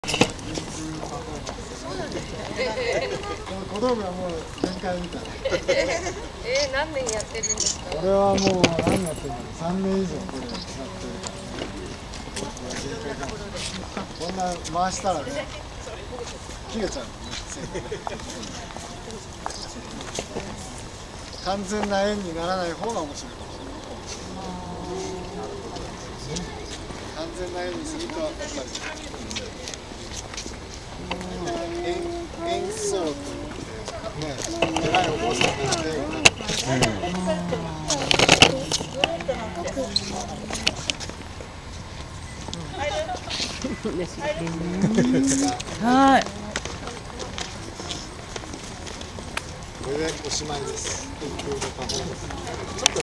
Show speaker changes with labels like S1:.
S1: 小道具はもう限界みたいな。
S2: 何年やってるんですか？
S1: これはもう何やってるんだろう、3年以上これやってるからね。こんな回したらね、切れちゃうもんね。完全な円にならない方が面白いかもしれない。完全な円にするとやっぱり円相といってね、偉いお坊さんがいて、
S3: はい。
S1: これでおしまいです。ちょっと